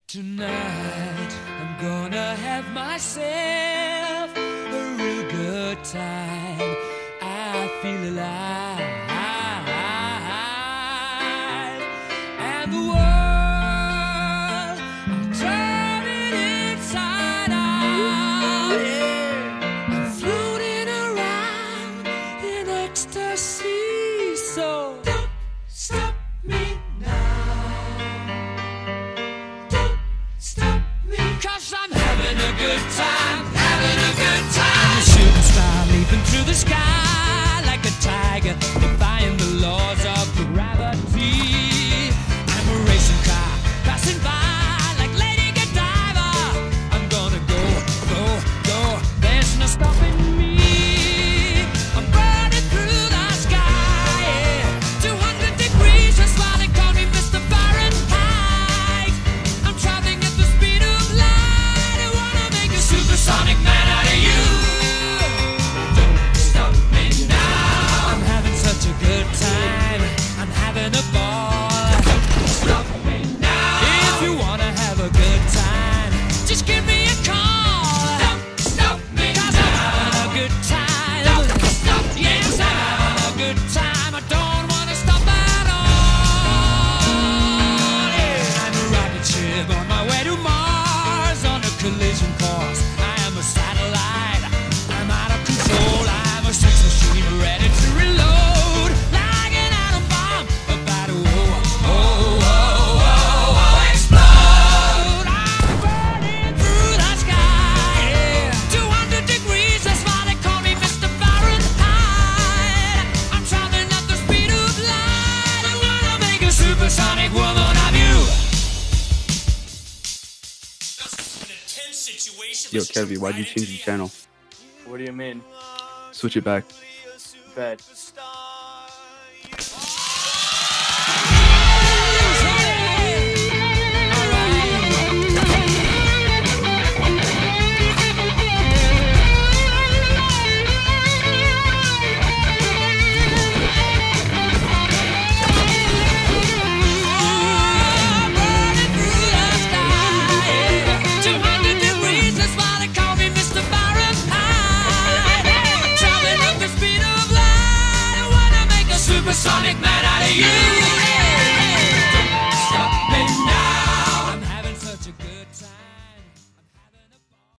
Tonight, I'm gonna have myself a real good time. I feel alive, and the world, I'll turn it inside out. Yeah. I'm floating around in ecstasy, so don't stop me now. Cause I'm having a good time, having a good time. I'm a shooting star leaping through the sky like a tiger, defying the laws of gravity. I'm a racing car passing by like Lady Godiva. I'm gonna go, go, go. There's no stopping me. I'm burning through the sky, yeah. 200 degrees, that's why they call me Mr. Fahrenheit. I'm traveling at the speed of light. I wanna make a supersonic man out of you. Don't stop me now. I'm having such a good time. I'm having a ball. Don't stop me now. If you wanna have a good time, just give me a call. Don't stop me now. 'Cause I'm having a good time. Don't stop me now. Yes, I'm having a good time. I don't wanna stop at all. Yeah. I'm a rocket ship on my way to Mars on a collision course. I am a satellite. I'm out of control. I'm a sex machine ready to reload. Like an atom bomb about to explode. I'm burning through the sky. Yeah. 200 degrees, that's why they call me Mr. Fahrenheit. I'm traveling at the speed of light. I wanna make a supersonic woman of you. Yo, Kevy, why'd you change the channel? What do you mean? Switch it back. Bet. Supersonic man.